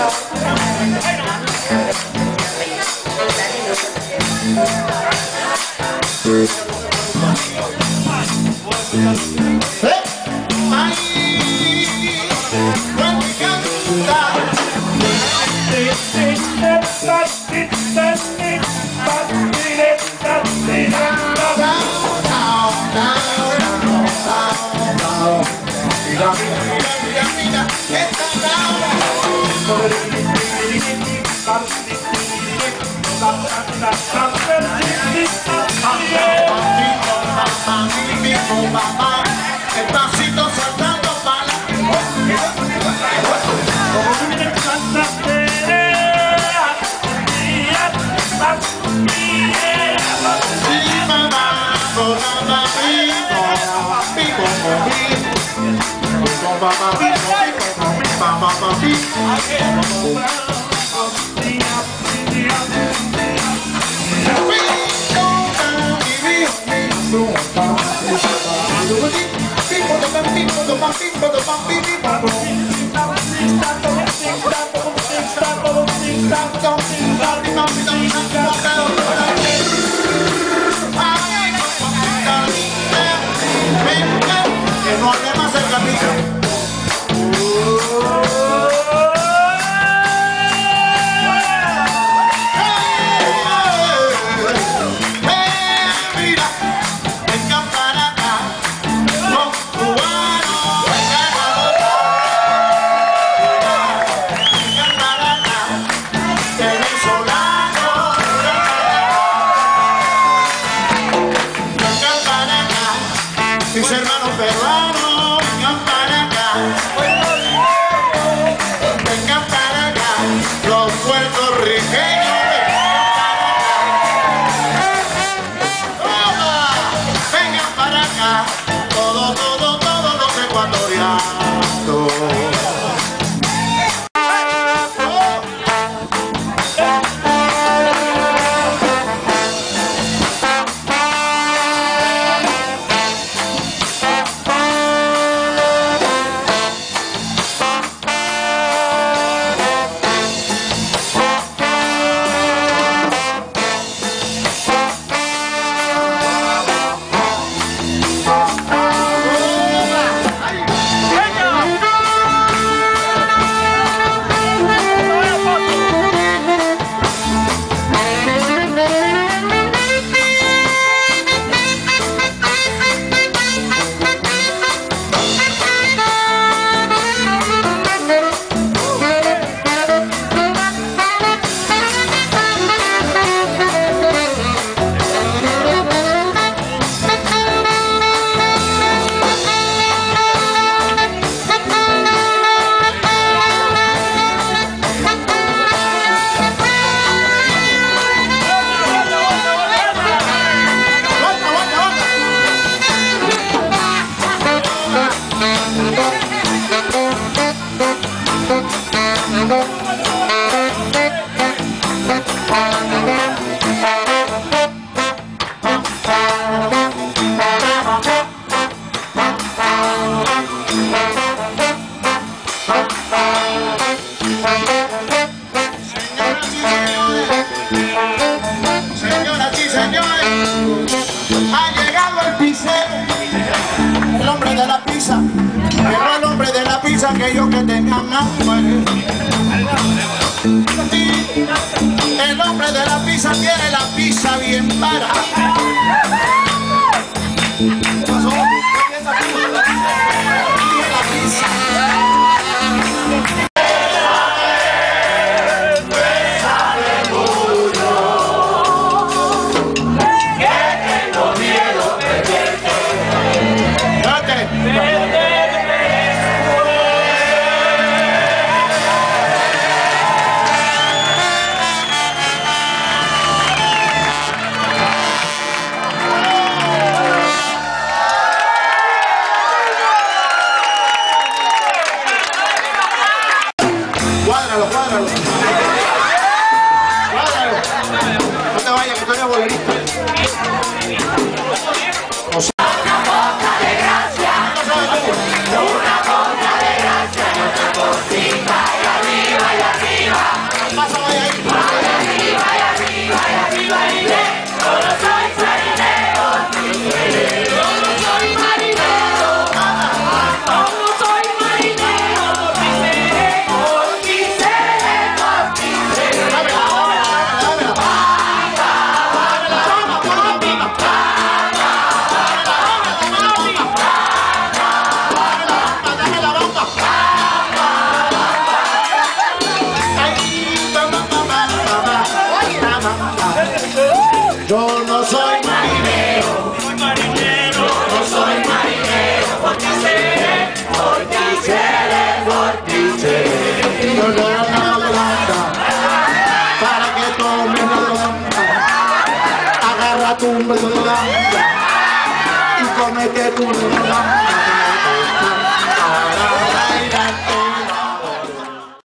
El pasito saltando para la que no hable más el camino. Mis hermanos peruanos, vengan para acá. Vengan para acá. Los puertorriqueños, vengan para acá. Todos los ecuatorianos. Señoras y señores, ha llegado el pizzero, el hombre de la pizza. Llegó el hombre de la pizza, aquellos que tengan hambre. El hombre de la pizza quiere la pizza bien para. ¿Qué pasó? ¿Qué piensa tú? Quiere la pizza. Cuádralo. No te vayas, que estoy de bolerista. Una cosa de gracia, una cosa de gracia, nuestra cosita y arriba y arriba. Yo le doy una blanda para que tome la blanda. Agarra tu blanda y comete tu blanda.